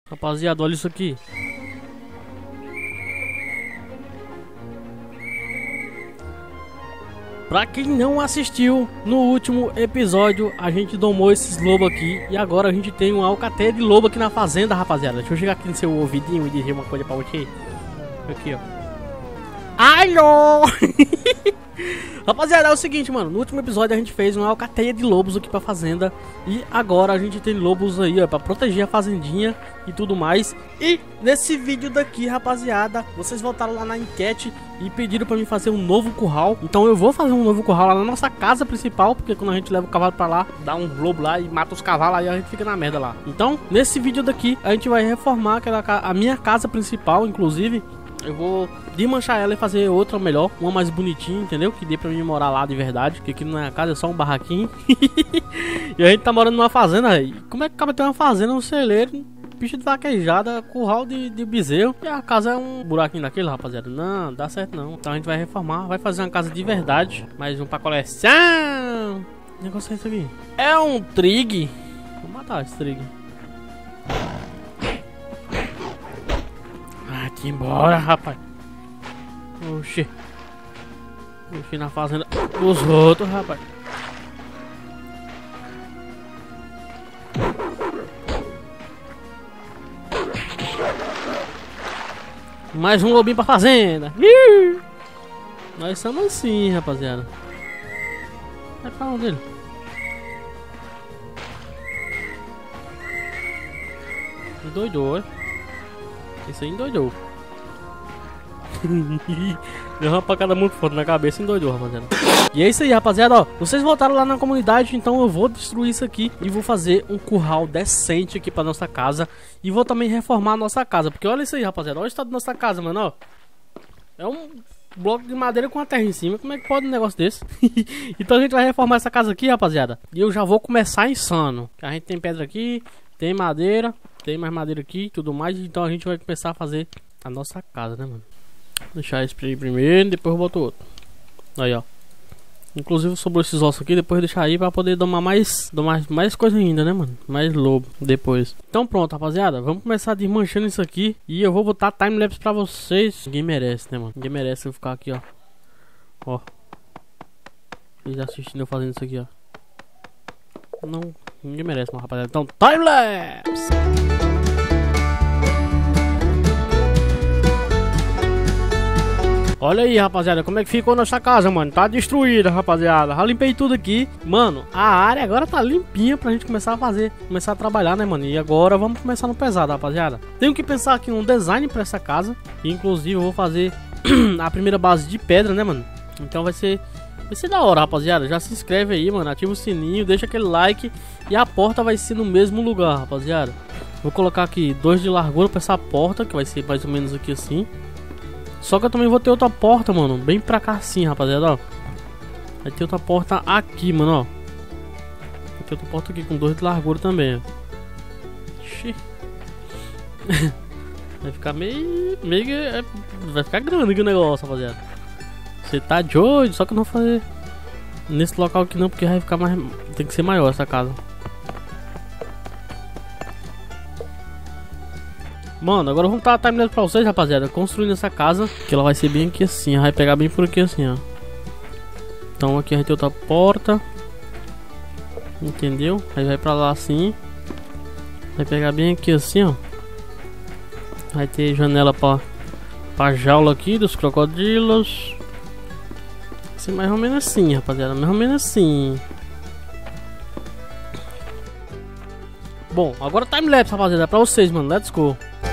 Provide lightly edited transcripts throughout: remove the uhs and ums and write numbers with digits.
Rapaziada, olha isso aqui. Pra quem não assistiu, no último episódio a gente domou esses lobos aqui. E agora a gente tem uma alcateia de lobo aqui na fazenda, rapaziada. Deixa eu chegar aqui no seu ouvidinho e dizer uma coisa pra você. Aqui, ó. Alô! Rapaziada, é o seguinte, mano. No último episódio a gente fez uma alcateia de lobos aqui pra fazenda. E agora a gente tem lobos aí, ó, pra proteger a fazendinha e tudo mais. E nesse vídeo daqui, rapaziada, vocês voltaram lá na enquete e pediram pra mim fazer um novo curral. Então eu vou fazer um novo curral lá na nossa casa principal, porque quando a gente leva o cavalo pra lá, dá um lobo lá e mata os cavalos, aí a gente fica na merda lá. Então, nesse vídeo daqui, a gente vai reformar a minha casa principal, inclusive. Eu vou desmanchar ela e fazer outra melhor, uma mais bonitinha, entendeu? Que dê pra mim morar lá de verdade, porque aqui não é a casa, é só um barraquinho. E a gente tá morando numa fazenda, aí. Como é que acaba de ter uma fazenda, um celeiro, bicho de vaquejada, curral de bezerro, e a casa é um buraquinho daquele, rapaziada? Não, dá certo não. Então a gente vai reformar, vai fazer uma casa de verdade, mais um pra coleção. Que negócio é isso aqui? É um trig. Vou matar esse trig. Aqui embora, rapaz. Oxi. Oxi, na fazenda dos outros, rapaz. Mais um lobinho pra fazenda. Ih! Nós somos assim, rapaziada. Vai pra onde ele? Endoidou, é? Isso aí endoidou. Deu uma pancada muito forte na cabeça e endoidou, rapaziada. E é isso aí, rapaziada, ó. Vocês voltaram lá na comunidade, então eu vou destruir isso aqui e vou fazer um curral decente aqui pra nossa casa. E vou também reformar a nossa casa, porque olha isso aí, rapaziada. Olha o estado da nossa casa, mano, ó. É um bloco de madeira com a terra em cima. Como é que pode um negócio desse? Então a gente vai reformar essa casa aqui, rapaziada. E eu já vou começar insano. A gente tem pedra aqui, tem madeira, tem mais madeira aqui e tudo mais. Então a gente vai começar a fazer a nossa casa, né, mano? Deixar esse primeiro, depois eu boto outro. Aí, ó. Inclusive sobrou esses ossos aqui, depois eu deixar aí pra poder domar mais coisa ainda, né, mano? Mais lobo depois. Então pronto, rapaziada. Vamos começar desmanchando isso aqui. E eu vou botar timelapse pra vocês. Ninguém merece, né, mano? Ninguém merece eu ficar aqui, ó. Ó. Vocês assistindo eu fazendo isso aqui, ó. Não, ninguém merece, mano, rapaziada. Então, timelapse! Olha aí, rapaziada, como é que ficou nossa casa, mano. Tá destruída, rapaziada. Já limpei tudo aqui. Mano, a área agora tá limpinha pra gente começar a fazer, começar a trabalhar, né, mano. E agora vamos começar no pesado, rapaziada. Tenho que pensar aqui num design pra essa casa. E, inclusive, eu vou fazer a primeira base de pedra, né, mano. Então vai ser da hora, rapaziada. Já se inscreve aí, mano. Ativa o sininho, deixa aquele like. E a porta vai ser no mesmo lugar, rapaziada. Vou colocar aqui 2 de largura pra essa porta, que vai ser mais ou menos aqui assim. Só que eu também vou ter outra porta, mano, bem pra cá assim, rapaziada, ó. Vai ter outra porta aqui, mano, ó. Vai ter outra porta aqui com 2 de largura também, ó. Ixi. Vai ficar meio... vai ficar grande aqui o negócio, rapaziada. Você tá de olho, só que eu não vou fazer nesse local aqui não, porque vai ficar mais... Tem que ser maior essa casa. Mano, agora eu vou dar a timeline pra vocês, rapaziada. Construindo essa casa, que ela vai ser bem aqui assim. Vai pegar bem por aqui assim, ó. Então aqui a gente tem outra porta. Entendeu? Aí vai pra lá assim. Vai pegar bem aqui assim, ó. Vai ter janela pra jaula aqui dos crocodilos. Vai ser mais ou menos assim, rapaziada. Mais ou menos assim. Bom, agora timelapse, rapaziada. É pra vocês, mano. Let's go.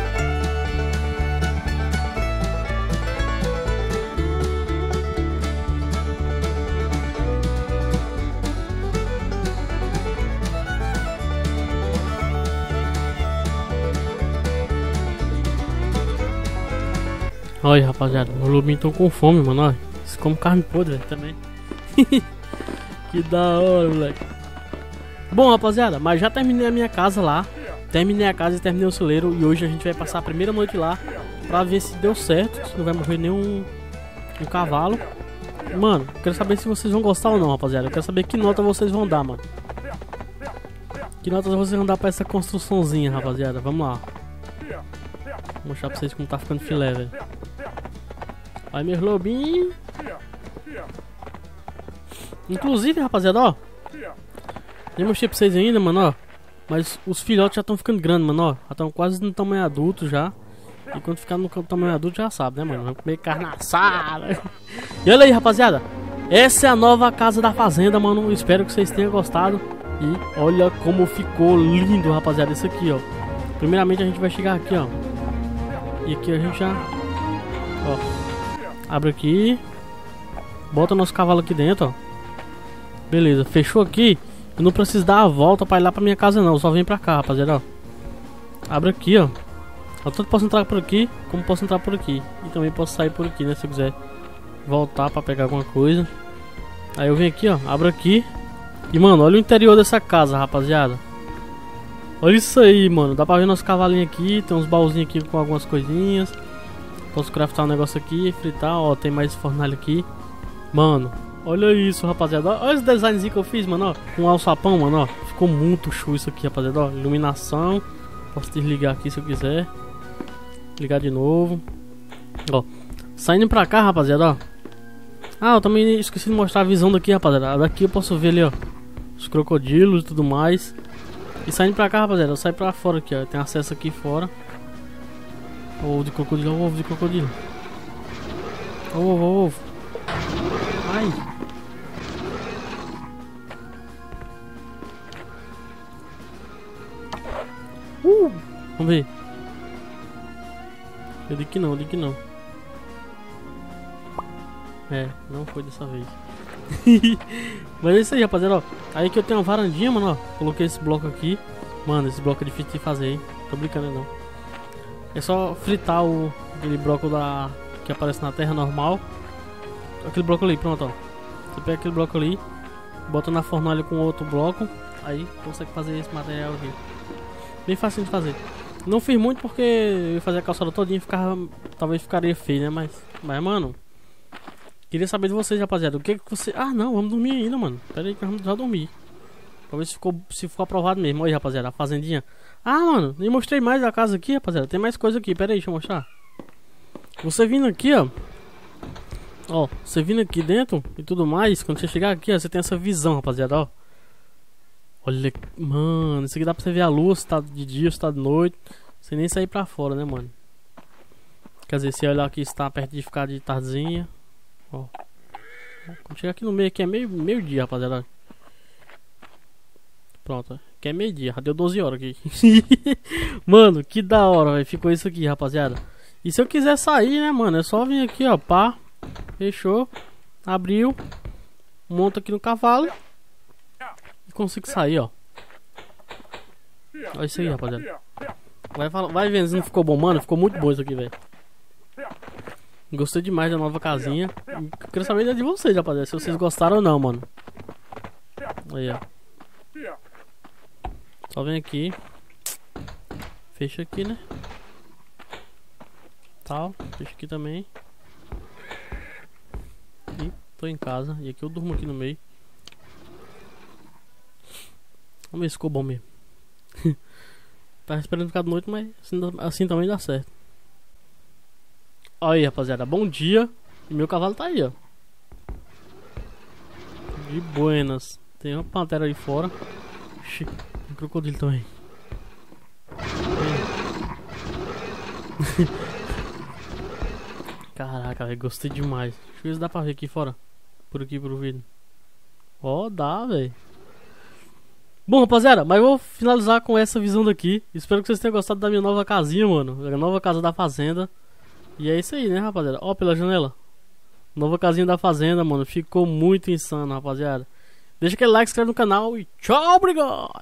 Olha, rapaziada, os lobinhos estão com fome, mano. Olha, eles comem carne podre também. Que da hora, moleque. Bom, rapaziada, mas já terminei a minha casa lá. Terminei a casa e terminei o celeiro. E hoje a gente vai passar a primeira noite lá pra ver se deu certo, se não vai morrer nenhum cavalo. Mano, quero saber se vocês vão gostar ou não, rapaziada. Eu quero saber que nota vocês vão dar, mano. Que notas vocês vão dar pra essa construçãozinha, rapaziada? Vamos lá. Vou mostrar pra vocês como tá ficando filé, velho. Olha meus lobinhos. Inclusive, rapaziada, ó. Nem mostrei pra vocês ainda, mano, ó. Mas os filhotes já estão ficando grandes, mano, ó. Já estão quase no tamanho adulto já. E quando ficar no tamanho adulto já sabe, né, mano? Vamos comer carne assada. E olha aí, rapaziada. Essa é a nova casa da fazenda, mano. Espero que vocês tenham gostado. E olha como ficou lindo, rapaziada. Isso aqui, ó. Primeiramente a gente vai chegar aqui, ó. E aqui a gente já... Ó. Abre aqui. Bota nosso cavalo aqui dentro, ó. Beleza, fechou aqui. Eu não preciso dar a volta pra ir lá pra minha casa não. Eu só vem pra cá, rapaziada, ó. Abre aqui, ó. Eu tanto posso entrar por aqui, como posso entrar por aqui. E também posso sair por aqui, né, se eu quiser voltar pra pegar alguma coisa. Aí eu venho aqui, ó, abro aqui. E, mano, olha o interior dessa casa, rapaziada. Olha isso aí, mano. Dá pra ver nosso cavalinho aqui. Tem uns baúzinhos aqui com algumas coisinhas. Posso craftar um negócio aqui, fritar, ó. Tem mais fornalha aqui. Mano, olha isso, rapaziada. Olha esse designzinho que eu fiz, mano, ó. Com alçapão, mano, ó. Ficou muito show isso aqui, rapaziada, ó. Iluminação. Posso desligar aqui se eu quiser. Ligar de novo. Ó. Saindo pra cá, rapaziada, ó. Ah, eu também esqueci de mostrar a visão daqui, rapaziada. Daqui eu posso ver ali, ó. Os crocodilos e tudo mais. E saindo pra cá, rapaziada, eu saio pra fora aqui, ó. Tem acesso aqui fora. Ovo de crocodilo, ovo de crocodilo. Ovo, ovo. Ai. Vamos ver. Eu digo que não, eu digo que não. É, não foi dessa vez. Mas é isso aí, rapaziada, ó. Aí que eu tenho uma varandinha, mano, ó. Coloquei esse bloco aqui. Mano, esse bloco é difícil de fazer, hein. Tô brincando, não. É só fritar aquele bloco que aparece na terra normal. Aquele bloco ali, pronto, ó. Você pega aquele bloco ali, bota na fornalha com outro bloco. Aí consegue fazer esse material aqui. Bem fácil de fazer. Não fiz muito porque eu ia fazer a calçada todinha e talvez ficaria feio, né? Mas, mano, queria saber de vocês, rapaziada. O que você... Ah, não, vamos dormir ainda, mano. Pera aí que vamos já dormir. Pra ver se ficou aprovado mesmo. Olha aí, rapaziada, a fazendinha. Ah, mano, nem mostrei mais a casa aqui, rapaziada. Tem mais coisa aqui, pera aí, deixa eu mostrar. Você vindo aqui, ó. Ó, você vindo aqui dentro e tudo mais. Quando você chegar aqui, ó, você tem essa visão, rapaziada, ó. Olha, mano, isso aqui dá pra você ver a lua, se tá de dia, se tá de noite. Sem nem sair pra fora, né, mano. Quer dizer, se olhar aqui, está perto de ficar de tardezinha. Ó. Quando chegar aqui no meio, aqui é meio dia, rapaziada. Pronto, aqui é meio dia, já deu 12 horas aqui. Mano, que da hora, velho. Ficou isso aqui, rapaziada. E se eu quiser sair, né, mano, é só vir aqui, ó, pá. Fechou. Abriu. Monta aqui no cavalo. E consigo sair, ó. Olha isso aí, rapaziada. Vai vendo se não ficou bom, mano. Ficou muito bom isso aqui, velho. Gostei demais da nova casinha. Quero saber de vocês, rapaziada, se vocês gostaram ou não, mano. Aí, ó. Só vem aqui. Fecha aqui, né? Tal. Fecha aqui também. E tô em casa. E aqui eu durmo aqui no meio. Vamos ver se ficou bom mesmo. Tava esperando ficar de noite, mas assim também dá certo. Olha aí, rapaziada. Bom dia. E meu cavalo tá aí, ó. De buenas. Tem uma pantera aí fora. Ixi, tem um crocodilo também. Caraca, velho, gostei demais. Deixa eu ver se dá pra ver aqui fora. Por aqui, pro vídeo. Ó, dá, velho. Bom, rapaziada, mas eu vou finalizar com essa visão daqui. Espero que vocês tenham gostado da minha nova casinha, mano. A nova casa da fazenda. E é isso aí, né, rapaziada. Ó, pela janela. Nova casinha da fazenda, mano. Ficou muito insano, rapaziada. Deixa aquele like, se inscreve no canal e tchau, obrigado!